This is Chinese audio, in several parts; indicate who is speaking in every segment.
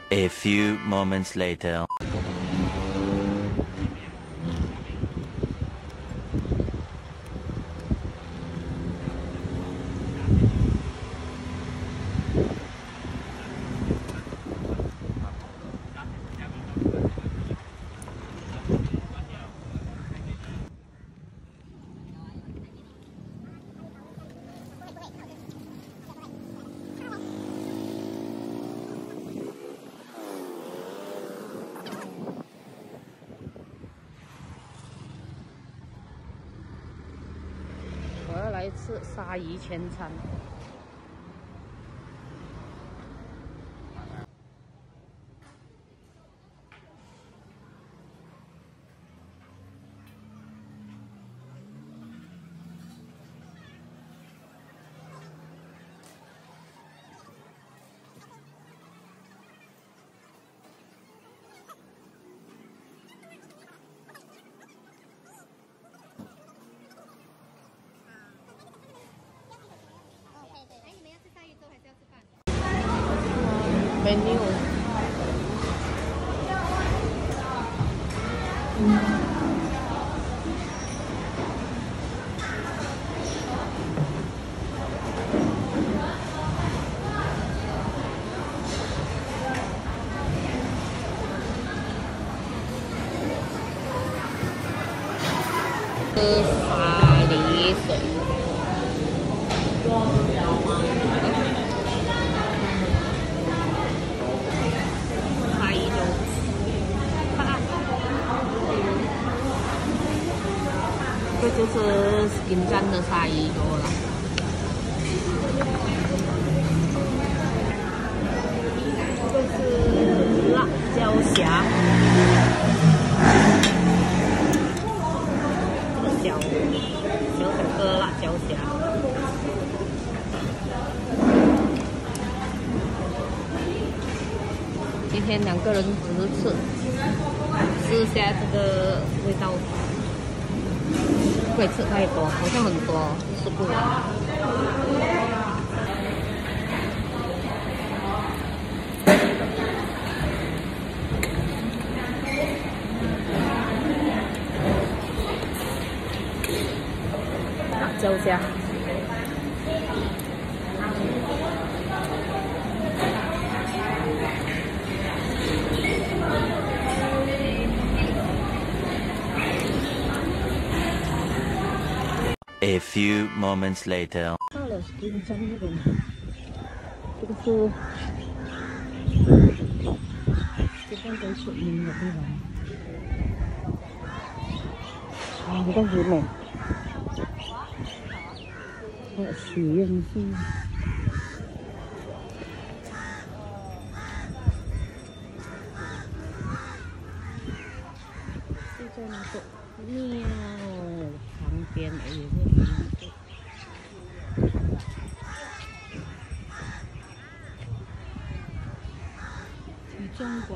Speaker 1: A few moments later.
Speaker 2: 我要来吃鲨鱼全餐。menu。沙梨水。 这就是 Sekinchan 的鲨鱼多了。这是辣椒虾，这个小个辣椒虾。今天2个人只是吃下这个味道。 不会吃太多，好像很多，吃不完。辣椒虾。
Speaker 1: A few moments later.
Speaker 2: 到了Sekinchan那边，这个是Sekinchan最出名的地方。啊，这个是美，还有许愿树。就在那个庙旁边而已。 中国。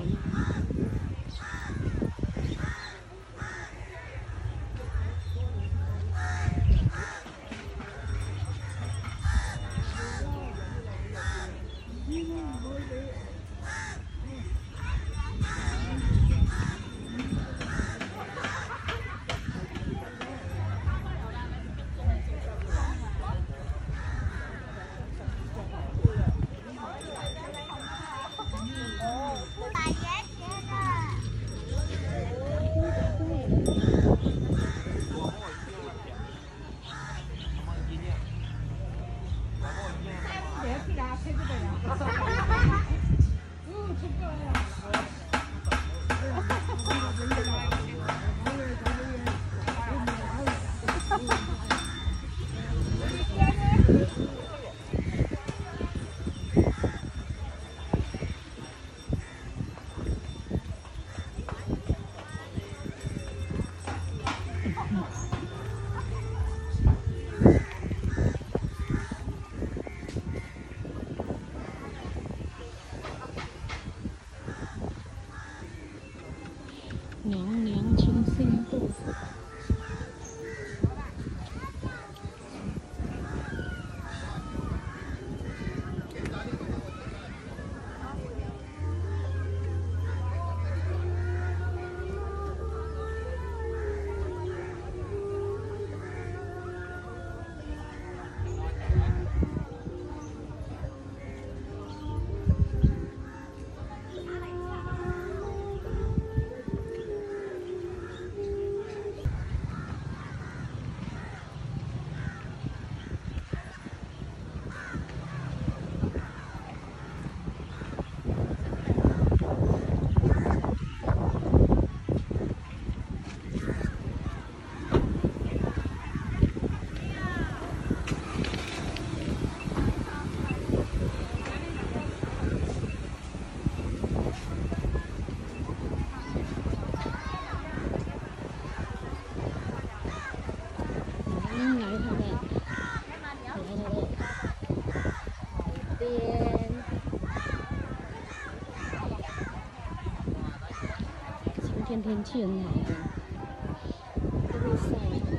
Speaker 2: 天天气很好的，不会晒。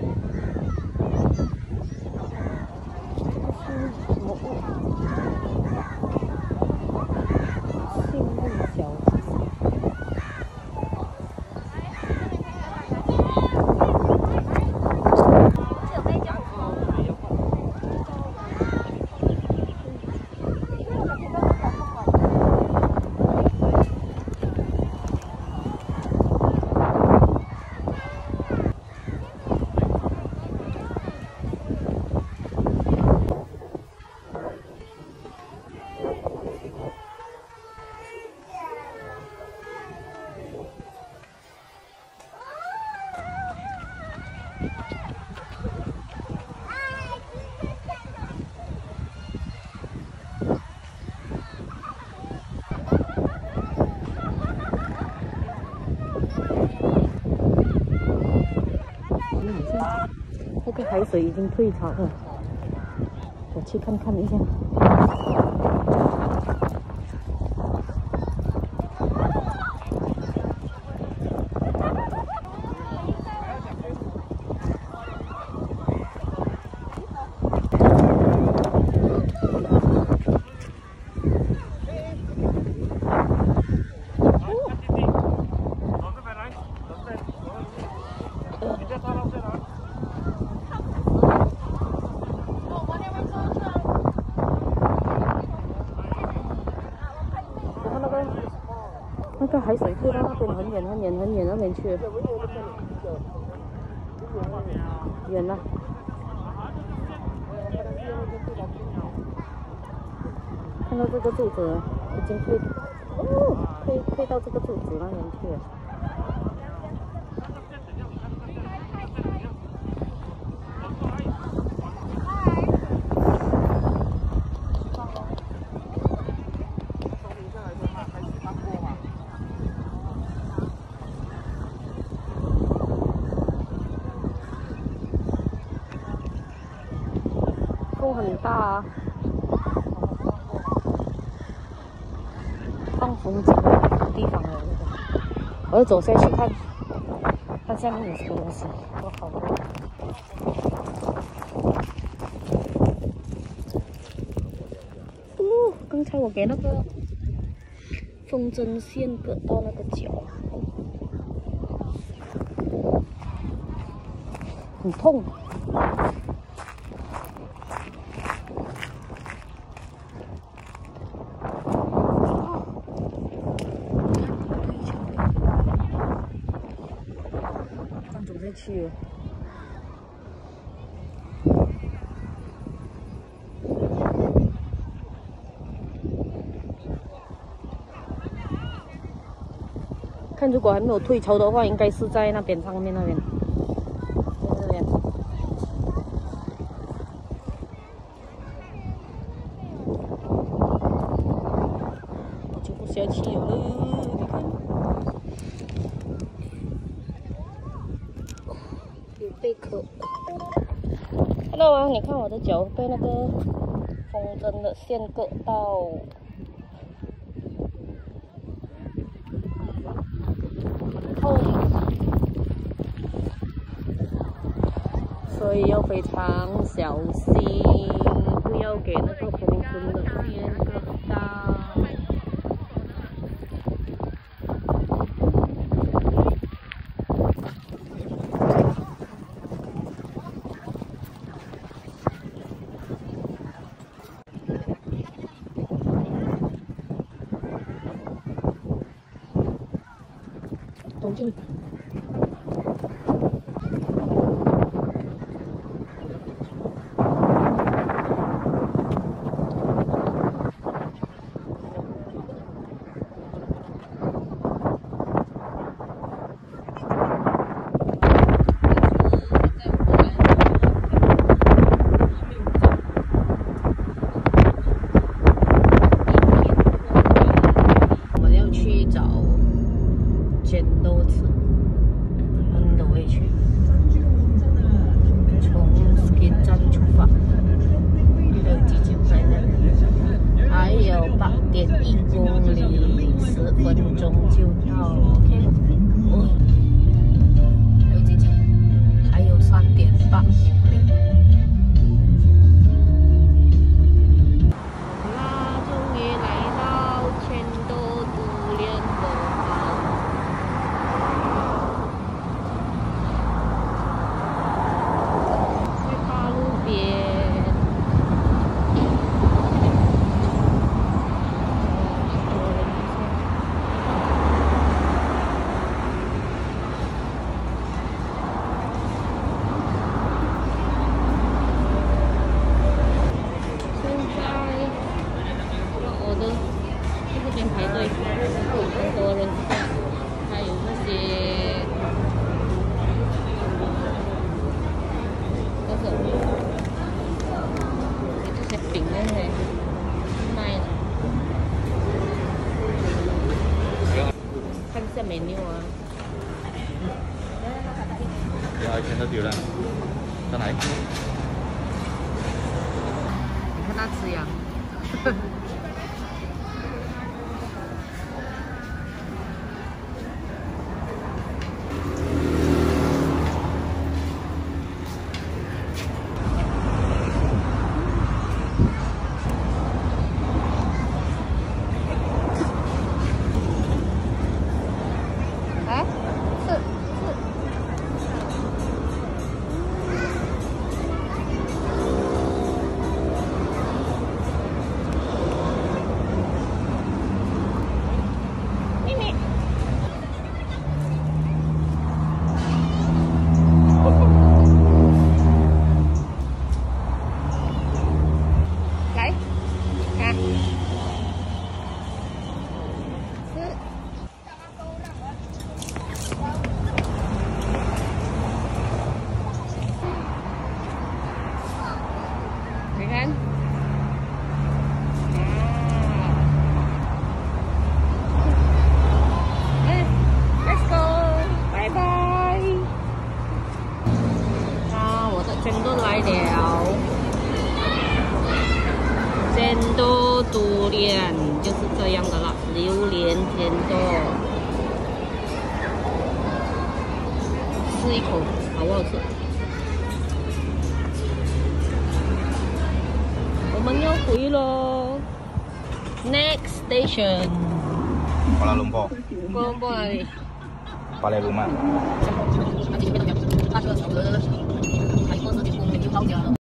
Speaker 2: 这是什么物？幸运小子。 那个海水已经退潮了，我去看看一下。那个海水退到那边很远很远很远那边去了，远了。看到这个柱子已经退到这个柱子那边去了。风很大啊，放风筝的地方了。我要走下去看，看下面有什么东西。哇，好多！哦，刚才我给那个风筝线割到那个脚，很痛。 去，看如果还没有退潮的话，应该是在那边上面那边，在这边。我就不下去了，你看。 贝壳 ，Hello 啊！你看我的脚被那个风筝的线割到，痛，所以要非常小心，不要给那个风筝的线割到。 就我们要去找Cendol吃。 从 Sekinchan 出发，还有几9块呢？还有8.1公里，10分钟就到。OK。 哦，还有几钱？还有3.850。好啦，终于来到Cendol Durian Borhan。在大路边。 这边排队，很多人，还有那些，这些饼那些卖的，看一下 menu 啊。
Speaker 3: 要Cendol Durian，在哪里？
Speaker 2: 你看他吃呀。你看，Let's go， 拜拜。啊，我的Cendol来了，Cendol Durian就是这样的啦，榴莲Cendol，试一口，好不好吃？ 我们要回喽 ，Next station。
Speaker 3: Kuala Lumpur。
Speaker 2: Kuala Lumpur 哪里？
Speaker 3: 巴雷鲁曼。